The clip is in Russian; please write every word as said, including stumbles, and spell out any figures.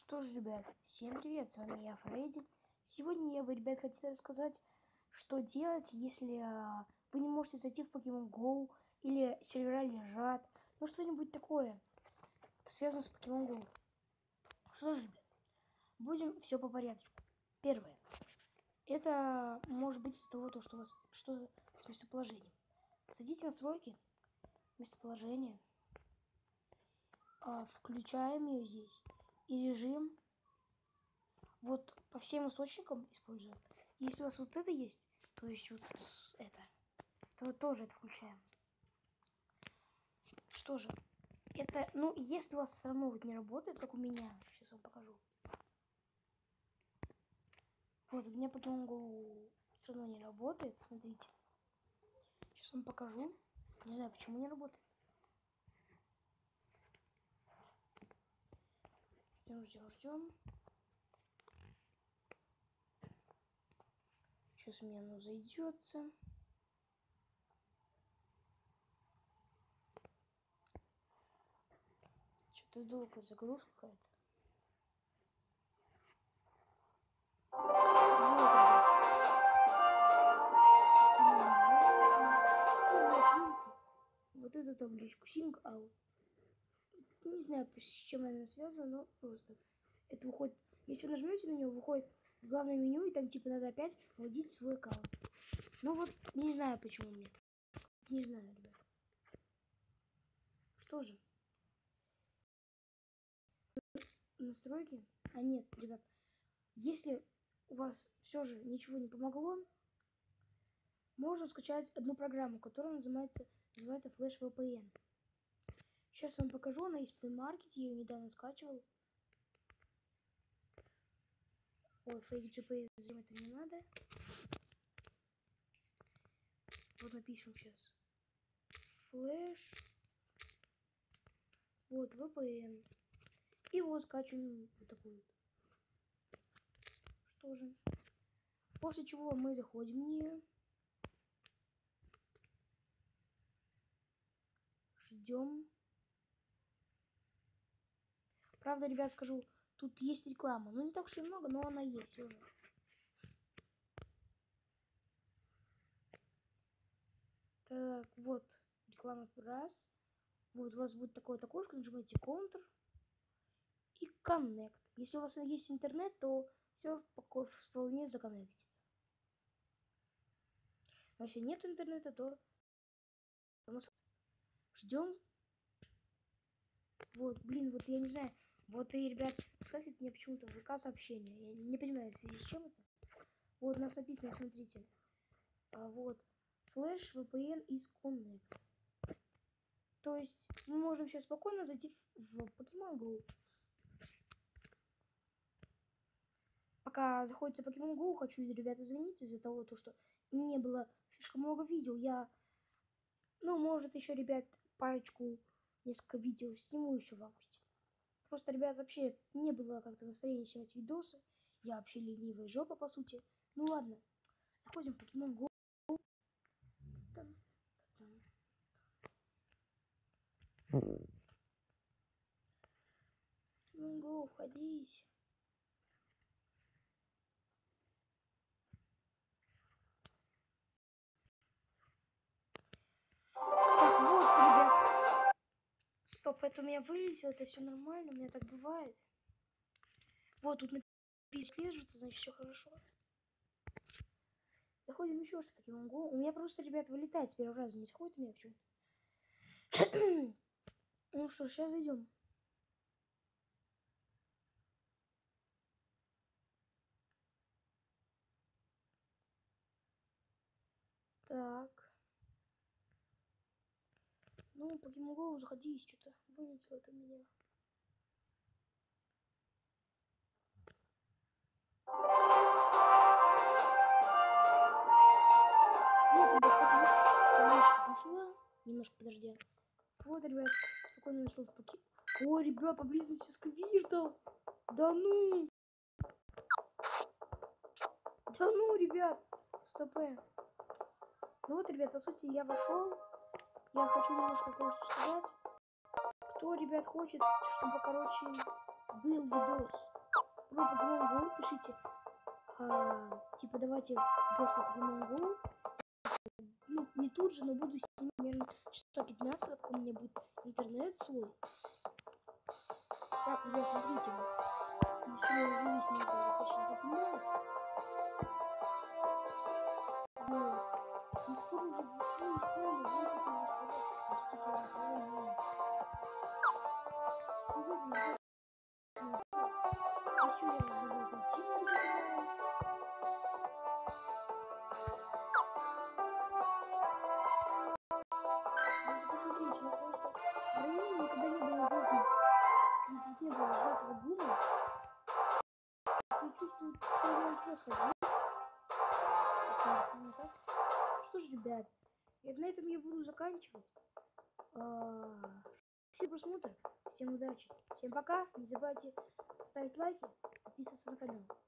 Что ж, ребят, всем привет, с вами я, Фредди. Сегодня я бы, ребят, хотел рассказать, что делать, если а, вы не можете зайти в Pokemon Go, или сервера лежат, ну что-нибудь такое, связанное с Pokemon Go. Что ж, ребят, будем все по порядку. Первое. Это может быть из того, что у вас что с местоположением. Зайдите в настройки, местоположение, а, включаем ее здесь, и режим вот по всем источникам используем. Если у вас вот это есть, то есть вот это, то тоже это включаем. Что же, это, ну, если у вас все равно вот не работает, как у меня, сейчас вам покажу. Вот, у меня Pokemon Go все равно не работает, смотрите. Сейчас вам покажу. Не знаю, почему не работает. Ждем, ждем, ждем. Сейчас у меня оно зайдется. Что-то долго загрузка какая-то. Вот эту табличку Sync Out. Не знаю, с чем она связана, но просто это выходит. Если вы нажмете на него, выходит в главное меню, и там типа надо опять вводить свой аккаунт. Ну вот, не знаю, почему мне так. Не знаю, ребят. Что же? Настройки? А нет, ребят. Если у вас все же ничего не помогло, можно скачать одну программу, которая называется, называется Flash ви пи эн. Сейчас я вам покажу, она есть в Play Market, я ее недавно скачивал. Ой, Fake джи пи эс, это не надо. Вот напишем сейчас. Flash. Вот, ви пи эн. И вот скачиваем вот такую. Что же? После чего мы заходим в нее. Ждем. Правда, ребят, скажу, тут есть реклама. Ну, не так уж и много, но она есть все же. Так, вот реклама раз. Вот у вас будет такое окошко, нажимаете Counter и Connect. Если у вас есть интернет, то все вполне законнектится. Но если нет интернета, то ждем. Вот, блин, вот я не знаю. Вот и, ребят, скажите мне почему-то ВК сообщение. Я не понимаю, в связи с чем это. Вот у нас написано, смотрите. А, вот. Flash ви пи эн is connect. То есть мы можем сейчас спокойно зайти в, в Pokemon Go. Пока заходится Pokemon Go, хочу, ребята, извиниться из-за того, то, что не было слишком много видео. Я, ну, может, еще, ребят, парочку, несколько видео сниму еще в августе. Просто, ребят, вообще не было как-то настроения снимать видосы. Я вообще ленивая жопа, по сути. Ну ладно, заходим в Pokemon Go. Pokemon Go, входить. Так, вот, ребят. Стоп, это у меня вылетело, это все нормально, у меня так бывает. Вот, тут написано, значит, все хорошо. Заходим еще раз в Pokemon Go. У меня просто, ребят, вылетает с первого раза, не заходит у меня почему-то. Ну что, сейчас зайдем. Так. Ну, Pokemon Go, заходи, что-то вылетело это у меня. Вот, ребят, табличка пошла. Немножко подожди. Вот, ребят, спокойно нашел в паке. О, ребят, поблизости Сквиртл. Да ну. Да ну, ребят. Стопэ. Ну вот, ребят, по сути, я вошел. Я хочу немножко кое-что сказать. Кто, ребят, хочет, чтобы, короче, был видос какой Pokemon Go, пишите, а, типа, давайте видос по Pokemon Go. Ну, не тут же, но буду снимать примерно часа пятнадцать, как у меня будет интернет свой. Так, ребят, смотрите, если я надеюсь, мне это достаточно покемонов. Вот. И скоро уже, ну, исполню, вы хотели бы сказать, простите, я неправильно. Ну, вот, ребят, а что я забыл пойти, ребята? Посмотрите, у нас просто брони никогда не было желтым. Почему-то не было желтого гума. Я чувствую, все равно плохо здесь. Так. Что ж, ребят, и на этом я буду заканчивать. Всем просмотр, всем удачи, всем пока. Не забывайте ставить лайки, подписываться на канал.